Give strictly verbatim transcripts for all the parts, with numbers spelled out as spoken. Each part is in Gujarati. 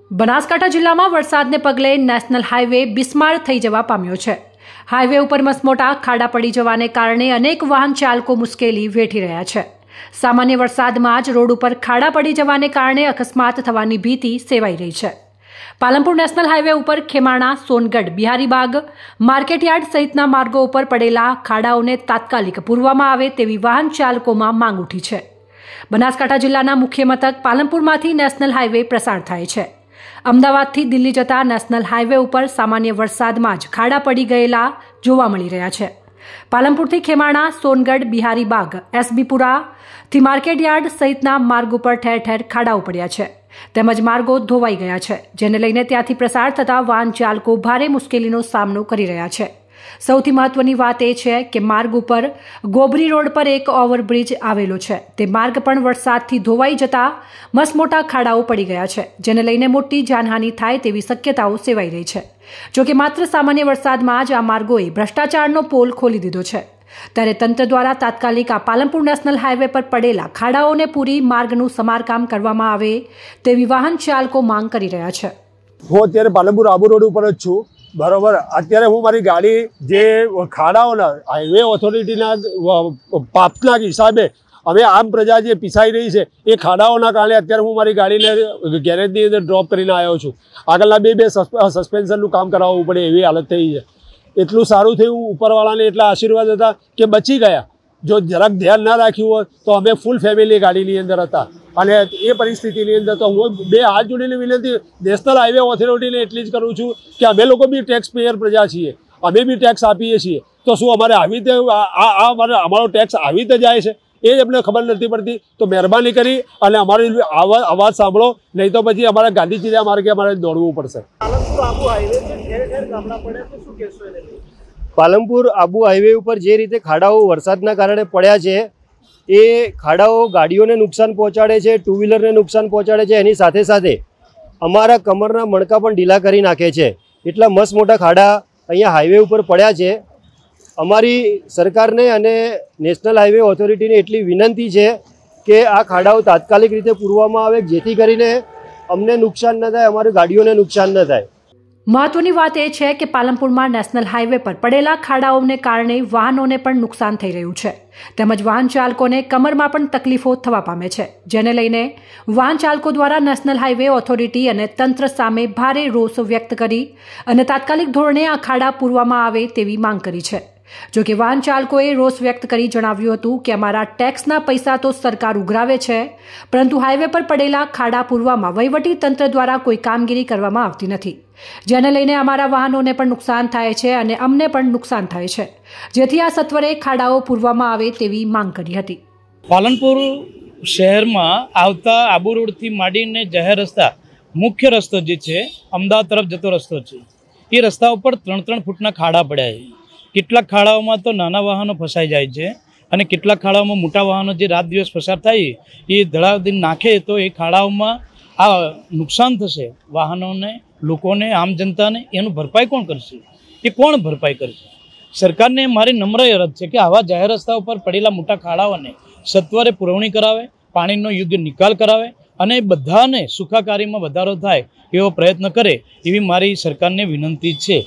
બનાસકાંઠા જિલ્લામાં વરસાદને પગલે નેશનલ હાઈવે બિસ્માર થઈ જવા પામ્યો છે। હાઈવે ઉપર મસમોટા ખાડા પડી જવાને કારણે અનેક વાહન ચાલકો મુશ્કેલી વેઠી રહ્યા છે। સામાન્ય વરસાદમાં જ રોડ ઉપર ખાડા પડી જવાને કારણે અકસ્માત થવાની ભીતિ સેવાઈ રહી છે। પાલનપુર નેશનલ હાઈવે ઉપર ખેમાણા, સોનગઢ, બિહારીબાગ, માર્કેટયાર્ડ સહિતના માર્ગો ઉપર પડેલા ખાડાઓને તાત્કાલિક પૂરવામાં આવે તેવી વાહન ચાલકોમાં માંગ ઉઠી છે। બનાસકાંઠા જિલ્લાના મુખ્ય મથક પાલનપુરમાંથી નેશનલ હાઈવે પ્રસાર થાય છે। અમદાવાદથી દિલ્હી જતા નેશનલ હાઈવે ઉપર સામાન્ય વરસાદમાં જ ખાડા પડી ગયેલા જોવા મળી રહ્યા છે। પાલનપુરથી ખેમાણા, સોનગઢ, બિહારીબાગ, એસબીપુરાથી માર્કેટયાર્ડ સહિતના માર્ગ ઉપર ઠેર ઠેર ખાડાઓ પડ્યા છે તેમજ માર્ગો ધોવાઈ ગયા છે, જેને લઈને ત્યાંથી પ્રસાર થતા વાહન ચાલકો ભારે મુશ્કેલીનો સામનો કરી રહ્યા છે। સૌથી મહત્વની વાત એ છે કે માર્ગ ઉપર ગોબરી રોડ પર એક ઓવરબ્રિજ આવેલો છે, તે માર્ગ પણ વરસાદથી ધોવાઈ જતા મસમોટા ખાડાઓ પડી ગયા છે, જેને લઈને મોટી જાનહાનિ થાય તેવી શક્યતાઓ સેવાઈ રહી છે। જોકે માત્ર સામાન્ય વરસાદમાં જ આ માર્ગોએ ભ્રષ્ટાચારનો પોલ ખોલી દીધો છે, ત્યારે તંત્ર દ્વારા તાત્કાલિક આ પાલનપુર નેશનલ હાઈવે પર પડેલા ખાડાઓને પૂરી માર્ગનું સમારકામ કરવામાં આવે તેવી વાહન ચાલકો માંગ કરી રહ્યા છે। હું અત્યારે પાલનપુર આબુ રોડ ઉપર જ છું, બરોબર। અત્યારે હું મારી ગાડી જે ખાડાઓના હાઈવે ઓથોરિટીના પાપના હિસાબે અમે આમ પ્રજા જે પીસાઈ રહી છે એ ખાડાઓના કારણે અત્યારે હું મારી ગાડીને ગેરેજની અંદર ડ્રોપ કરીને આવ્યો છું। આગળના બે બે સસ્પેન્શનનું કામ કરાવવું પડે એવી હાલત થઈ છે। એટલું સારું થયું, ઉપરવાળાને એટલા આશીર્વાદ હતા કે બચી ગયા। જો જરાક ધ્યાન ના રાખ્યું હોત તો અમે ફૂલ ફેમિલી ગાડીની અંદર હતા, અને એ પરિસ્થિતિની અંદર તો હું બે હાથ જોડીને વિનંતી નેશનલ હાઈવે ઓથોરિટીને એટલી જ કરું છું કે અમે લોકો બી ટેક્સ પેયર પ્રજા છીએ, અમે બી ટેક્સ આપીએ છીએ, તો શું અમારે આવી રીતે આ અમારો ટેક્સ આવી રીતે જાય છે એ જ અમને ખબર નથી પડતી। તો મહેરબાની કરી અને અમારી અવાજ સાંભળો, નહીં તો પછી અમારા ગાંધીજીના માર્ગે અમારે દોડવું પડશે। પાલનપુર આબુ હાઈવે ઉપર જે રીતે ખાડાઓ વરસાદના કારણે પડ્યા છે એ ખાડાઓ ગાડીઓને નુકસાન પહોંચાડે છે, ટુ વ્હીલરને નુકસાન પહોંચાડે છે, એની સાથે સાથે અમારા કમરના મણકા પણ ઢીલા કરી નાખે છે। એટલા મસ્ત મોટા ખાડા અહીંયા હાઈવે ઉપર પડ્યા છે। અમારી સરકારને અને નેશનલ હાઈવે ઓથોરિટીને એટલી વિનંતી છે કે આ ખાડાઓ તાત્કાલિક રીતે પૂરવામાં આવે, જેથી કરીને અમને નુકસાન ન થાય, અમારી ગાડીઓને નુકસાન ન થાય। મહત્વની વાત એ છે કે પાલનપુરમાં નેશનલ હાઈવે પર પડેલા ખાડાઓને કારણે વાહનોને પણ નુકસાન થઈ રહ્યું છે તેમજ વાહન ચાલકોને કમરમાં પણ તકલીફો થવા પામે છે, જેને લઈને વાહન ચાલકો દ્વારા નેશનલ હાઈવે ઓથોરિટી અને તંત્ર સામે ભારે રોષ વ્યક્ત કરી અને તાત્કાલિક ધોરણે આ ખાડા પૂરવામાં આવે તેવી માંગ કરી છે। જોકે વાહન ચાલકોએ રોષ વ્યક્ત કરી જણાવ્યું હતું કે અમારા ટેક્સના પૈસા તો સરકાર ઉઘરાવે છે, પરંતુ હાઈવે પર પડેલા ખાડા પૂરવામાં વહીવટી તંત્ર દ્વારા કોઈ કામગીરી કરવામાં આવતી નથી, જેને લઈને અમારા વાહનોને પણ નુકસાન થાય છે અને અમને પણ નુકસાન થાય છે, જેથી આ સત્વરે ખાડાઓ પૂરવામાં આવે તેવી માંગ કરી હતી। પાલનપુર શહેરમાં આવતા આબુ રોડથી માંડીને જાહેર રસ્તા, મુખ્ય રસ્તો જે છે અમદાવાદ તરફ જતો રસ્તો છે, એ રસ્તા ઉપર ત્રણ ત્રણ ફૂટના ખાડા પડ્યા છે। કેટલાક ખાડાઓમાં તો નાના વાહનો ફસાઈ જાય છે અને કેટલાક ખાડાઓમાં મોટા વાહનો જે રાત દિવસ પસાર થાય એ ધડાવડી નાખે તો એ ખાડાઓમાં આ નુકસાન થશે વાહનોને, લોકોને, આમ જનતાને। એનું ભરપાઈ કોણ કરશે? એ કોણ ભરપાઈ કરશે? સરકારને મારી નમ્ર અરજ છે કે આવા જાહેર રસ્તા ઉપર પડેલા મોટા ખાડાઓને સત્વરે પુરવણી કરાવે, પાણીનો યોગ્ય નિકાલ કરાવે અને બધાને સુખાકારીમાં વધારો થાય એવો પ્રયત્ન કરે એવી મારી સરકારને વિનંતી છે।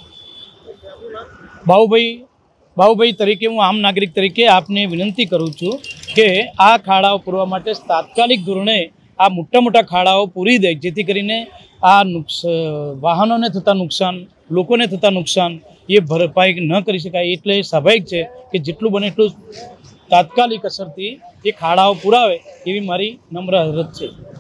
બાબુભાઈ બાબુભાઈ તરીકે હું આમ નાગરિક તરીકે આપને વિનંતી કરું છું કે આ ખાડાઓ પૂરવા માટે તાત્કાલિક ધોરણે આ મોટા મોટા ખાડાઓ પૂરી દે, જેથી કરીને આ નુકસાન વાહનોને થતા નુકસાન, લોકોને થતા નુકસાન એ ભરપાઈ ન કરી શકાય। એટલે સ્વાભાવિક છે કે જેટલું બને એટલું તાત્કાલિક અસરથી એ ખાડાઓ પુરાવે એવી મારી નમ્ર અરજ છે।